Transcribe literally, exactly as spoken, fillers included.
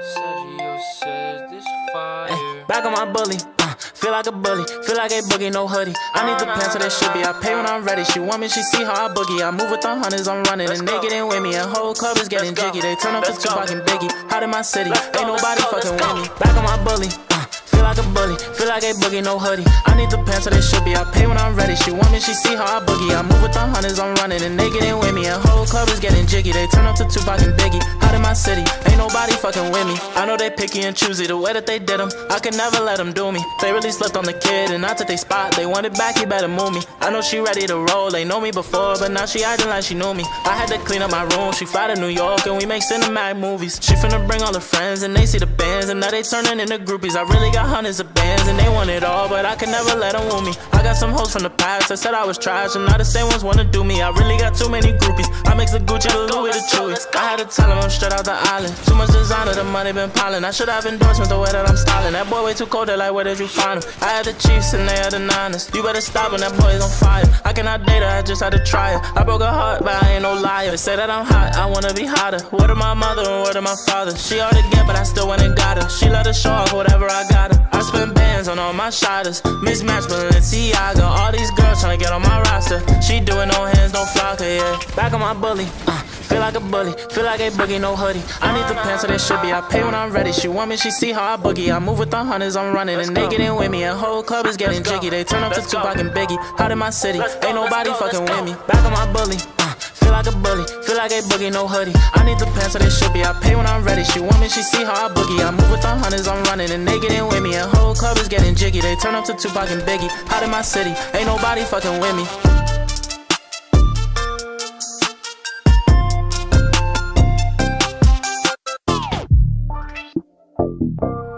Sergio says this fire. Ay, back on my bully, uh, feel like a bully, feel like a boogie, no hoodie. I need the pants so they should be. I pay when I'm ready. She want me, she see how I boogie. I move with the hunters, I'm running, and they get in with me. And whole club is getting jiggy. They turn up to Tupac and Biggie. Hot in my city, ain't nobody fucking with me. Back on my bully, uh, feel like a bully, feel like a boogie, no hoodie. I need the pants so they should be. I pay when I'm ready. She want me, she see how I boogie. I move with the hunters, I'm running, and they get in with me. And whole club is getting jiggy. They turn up to Tupac and Biggie. Hot in my city, ain't nobody fucking with me. I know they picky and choosy, the way that they did them, I can never let them do me. They really slipped on the kid and I took they spot. They want it back, you better move me. I know she ready to roll, they know me before, but now she acting like she knew me. I had to clean up my room, she fly to New York and we make cinematic movies. She finna bring all her friends and they see the bands, and now they turning into groupies. I really got hundreds of bands and they want it all, but I can never let them woo me. I got some hoes from the past that said I was trash, and now the same ones wanna do me. I really got too many groupies, I mix the Gucci, the Louis, the Chewy. I had to tell them I'm straight out the island. Too much designer, the money been piling. I should have endorsements the way that I'm styling. That boy way too cold, they like, where did you find him? I had the Chiefs and they had the Niners. You better stop when that boy is on fire. I cannot date her, I just had to try her. I broke her heart, but I ain't no liar. They say that I'm hot, I wanna be hotter. Word of my mother and word of my father. She hard to get, but I still went and got her. She let her show off whatever I got her. I spend bands on all my shotters. Mismatch Balenciaga. All these girls tryna get on my roster. She doing no hands, no flocker, yeah. Back on my bully, uh, feel like a bully, feel like a boogie, no hoodie. I need the pants so they should be. I pay when I'm ready. She want me, she see how I boogie. I move with the hunters, I'm running, and they get in with me. And whole club is getting jiggy. They turn up to Tupac and Biggie. Hot in my city, ain't nobody fucking with me. Back on my bully, uh, feel like a bully, feel like a boogie, no hoodie. I need the pants so they should be. I pay when I'm ready. She want me, she see how I boogie. I move with the hunters, I'm running, and they get in with me. And whole club is getting jiggy. They turn up to Tupac and Biggie. Hot in my city, ain't nobody fucking with me. Thank you.